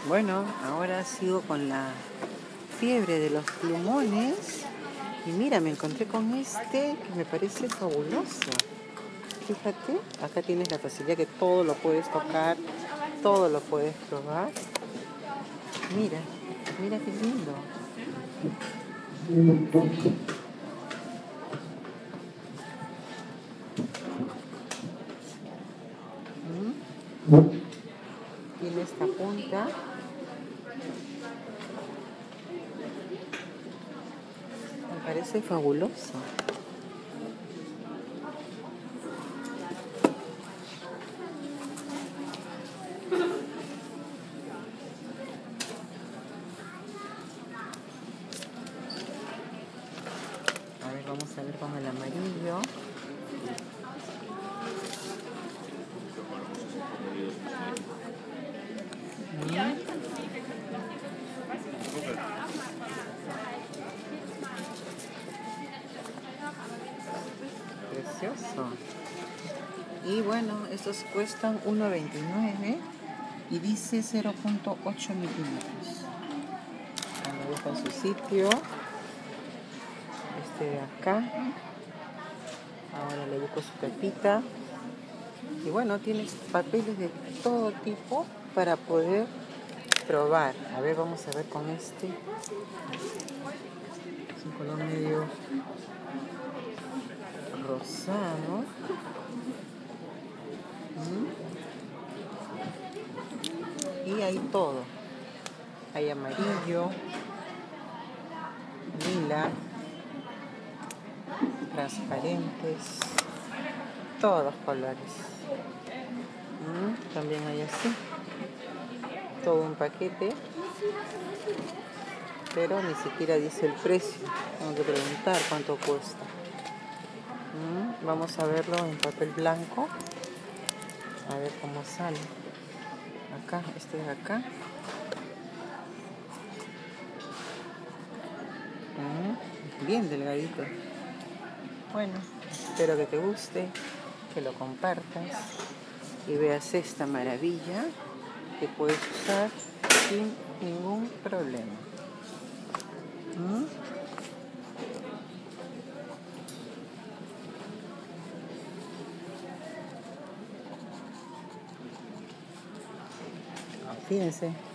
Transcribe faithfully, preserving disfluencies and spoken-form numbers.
Bueno, ahora sigo con la fiebre de los plumones. Y mira, me encontré con este que me parece fabuloso. Fíjate, acá tienes la facilidad que todo lo puedes tocar, todo lo puedes probar. Mira, mira qué lindo. ¿Mm? Tiene esta punta. Me parece fabuloso. A ver, vamos a ver con el amarillo. ¿Mm? Precioso. Y bueno, estos cuestan uno veintinueve y dice cero punto ocho milímetros. Lo dejo en su sitio. Este de acá. Ahora le busco su tapita. Y bueno, tienes papeles de todo tipo para poder probar. A ver, vamos a ver con este. Es un color medio rosado. ¿Mm? Y hay todo. Hay amarillo, lila, transparentes, todos colores. ¿Mm? También hay así. Todo un paquete. Pero ni siquiera dice el precio. Tengo que preguntar cuánto cuesta. ¿Mm? Vamos a verlo en papel blanco. A ver cómo sale. Acá, este de acá. ¿Mm? Bien delgadito. Bueno, espero que te guste, que lo compartas y veas esta maravilla que puedes usar sin ningún problema. ¿Mm? Fíjense.